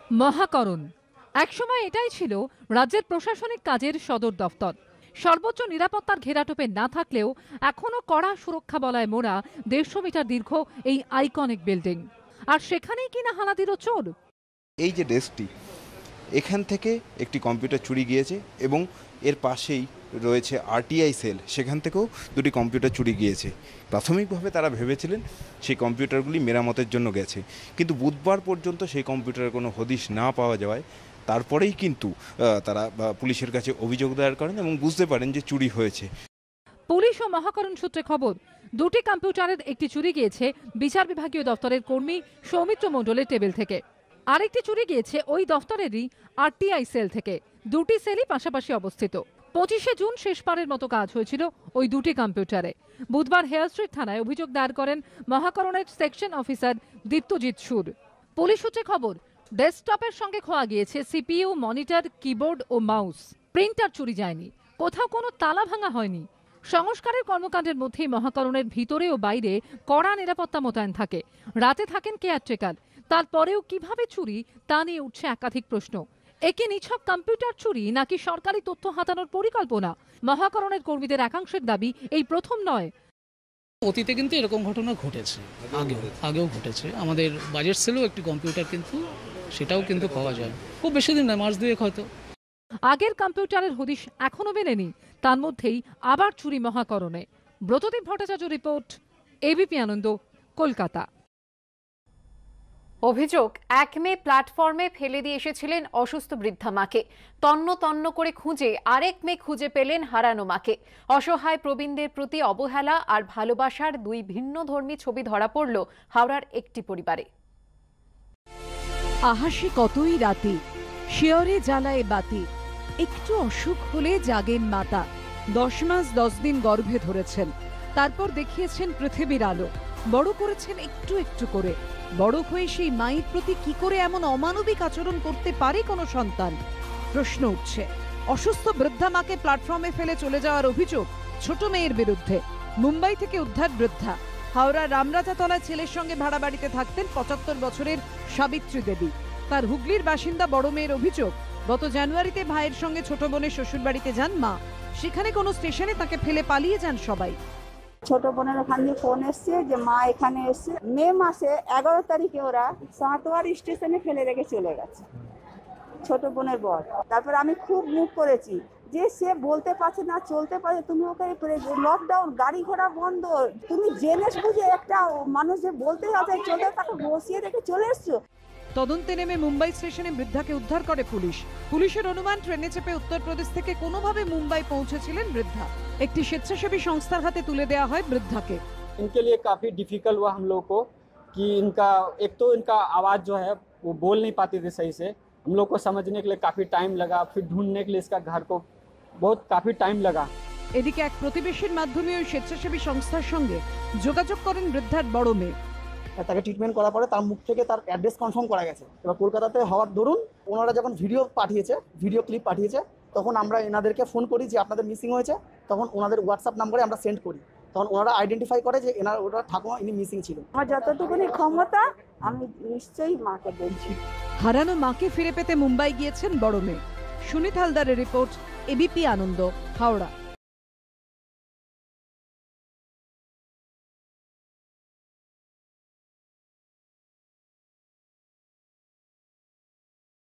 মহাকরণ একসময় এটাই ছিল রাজ্যের প্রশাসনিক কাজের সদর দফতর। সর্বোচ্চ নিরাপত্তার ঘেরাটোপে না থাকলেও এখনো কড়া সুরক্ষা বলায় মোড়া 150 মিটার দীর্ঘ এই আইকনিক বিল্ডিং। আর সেখানেই কিনা হানা দিল চোর। এই যে ডেস্কটি, এখান থেকে একটি কম্পিউটার চুরি গিয়েছে এবং এর পাশেই রয়েছে আরটিআই সেল, সেখান থেকেও দুটি কম্পিউটার চুরি গিয়েছে। প্রাথমিকভাবে তারা ভেবেছিলেন সেই কম্পিউটারগুলি মেরামতের জন্য গেছে, কিন্তু বুধবার পর্যন্ত সেই কম্পিউটারের কোনো হদিশ না পাওয়া যাওয়ায় তারপরেই কিন্তু তারা পুলিশের কাছে অভিযোগ দায়ের করেন এবং বুঝতে পারেন যে চুরি হয়েছে। পুলিশ ও মহাকরণ সূত্রে খবর, দুটি কম্পিউটারের একটি চুরি গিয়েছে বিচার বিভাগীয় দপ্তরের কর্মী সৌমিত্র মণ্ডলের টেবিল থেকে, আরেকটি চুরি গিয়েছে ওই দপ্তরেরই আরটিআই সেল থেকে। দুটি সেলই পাশাপাশি অবস্থিত। 25শে জুন শেষবারের মতো কাজ হয়েছিল ওই দুটি কম্পিউটারে। বুধবার হেয়ার স্ট্রিট থানায় অভিযোগ দায়ের করেন মহাকরণের সেকশন অফিসার দীপ্তজিৎ সুর। পুলিশ সূত্রে খবর, ডেস্কটপের সঙ্গে খোয়া গিয়েছে সিপিইউ, মনিটর, কিবোর্ড ও মাউস। প্রিন্টার চুরি যায়নি, কোথাও কোনো তালা ভাঙা হয়নি। সংস্কারের কর্মকাণ্ডের মধ্যেই মহাকরণের ভিতরে ও বাইরে কড়া নিরাপত্তা মোতায়েন থাকে। রাতে থাকেন কেয়ারটেকার। তারপরেও কিভাবে চুরি তা নিয়ে উঠছে একাধিক প্রশ্ন। একে নিছক কম্পিউটার চুরি নাকি সরকারি তথ্য হাতানোর পরিকল্পনা? মহাকরণের কর্মীদের একাংশের দাবি এই প্রথম নয়। অতীতে কিন্তু এরকম ঘটনা ঘটেছে, আগেও ঘটেছে। আমাদের বাজেট সেলেও একটি কম্পিউটার কিন্তু সেটাও কিন্তু পাওয়া যায়, খুব বেশি দিন নয়, মাস দুয়েক হয়তো। আগের কম্পিউটারের হদিশ এখনো মেলেনি, তার মধ্যেই আবার চুরি মহাকরণে। Bratadip Bhattacharya report, ABP Ananda, Kolkata. অভিযোগ, 1 মে প্ল্যাটফর্মে ফেলে দিয়ে এসেছিলেন অসুস্থ বৃদ্ধা মাকে। তন্ন তন্ন করে খুঁজে আরেক মেয়ে খুঁজে পেলেন হারানো মাকে। অসহায় প্রবীণদের প্রতি অবহেলা আর ভালোবাসার দুই ভিন্ন ধর্মী ছবি ধরা পড়ল হাওড়ার একটি পরিবারে। আহাসে কতই রাতি, শিয়রে জ্বালায় বাতি, একটু অসুখ হলে জাগেন মাতা। 10 মাস 10 দিন গর্ভে ধরেছেন, তারপর দেখিয়েছেন পৃথিবীর আলো। বড় করেছেন একটু একটু করে। বড় হয়ে সেই মায়ের প্রতি কি করে এমন অমানবিক আচরণ করতে পারে কোনো সন্তান? প্রশ্ন উঠছে। অসুস্থ বৃদ্ধা মাকে প্ল্যাটফর্মে ফেলে চলে যাওয়ার অভিযোগ ছোট মেয়ের বিরুদ্ধে। মুম্বাই থেকে উদ্ধার বৃদ্ধা। হাওড়ার রামরাজাতলায় ছেলের সঙ্গে ভাড়া বাড়িতে থাকতেন 75 বছরের সাবিত্রী দেবী। তার হুগলির বাসিন্দা বড় মেয়ের অভিযোগ, গত জানুয়ারিতে ভাইয়ের সঙ্গে ছোট বোনের শ্বশুর বাড়িতে যান মা। সেখানে কোনো স্টেশনে তাকে ফেলে পালিয়ে যান সবাই। ছোট বোনের ওখান দিয়ে ফোন এসছে যে মা এখানে এসছে। মে মাসে 11 তারিখে ওরা সাঁতোয়ার স্টেশনে ফেলে রেখে চলে গেছে, ছোট বোনের বর। তারপর আমি খুব মুখ করেছি যে সে বলতে পারছে না, চলতে পারছে, তুমি ওকে লকডাউন, গাড়ি ঘোড়া বন্ধ, তুমি জেনে বুঝে একটা মানুষ যে বলতে হবে চলে, তাকে বসিয়ে রেখে চলে এসছো। তদন্তে নেমে মুম্বাই স্টেশনে বৃদ্ধাকে উদ্ধার করে পুলিশ। পুলিশের অনুমান, ট্রেনে চেপে উত্তরপ্রদেশ থেকে কোনোভাবে মুম্বাই পৌঁছেছিলেন বৃদ্ধা। একটি স্বেচ্ছাসেবী সংস্থার হাতে তুলে দেওয়া হয় বৃদ্ধাকে। इनके लिए काफ़ी डिफिकल्ट हुआ हम लोग को कि इनका एक तो इनका आवाज़ जो है वो बोल नहीं पाती थी सही से। हम लोग को समझने के लिए काफ़ी टाइम लगा, फिर ढूंढने के लिए इसका घर को बहुत काफ़ी टाइम लगा। এদিকে এক প্রতিবেশীর মাধ্যমে ওই স্বেচ্ছাসেবী সংস্থার সঙ্গে যোগাযোগ করেন বৃদ্ধার বড় মেয়ে। তাকে ট্রিটমেন্ট করার পরে তার মুখ থেকে তার অ্যাড্রেস কনফার্ম করা গেছে। এবার কলকাতাতে হওয়ার দরুন ওনারা যখন ভিডিও ক্লিপ পাঠিয়েছে, তখন আমরা এনাদেরকে ফোন করি যে আপনাদের মিসিং হয়েছে। তখন ওনাদের হোয়াটসঅ্যাপ নাম্বারে আমরা সেন্ড করি, তখন ওনারা আইডেন্টিফাই করে যে ওরা ঠাকুমা ইনি মিসিং ছিল। আমার যতটুকুনি ক্ষমতা আমি নিশ্চয়ই মাকে বলছি। হারানো মাকে ফিরে পেতে মুম্বাই গিয়েছেন বড় মেয়ে। সুনীত হালদারের রিপোর্ট, এবিপি আনন্দ, হাওড়া।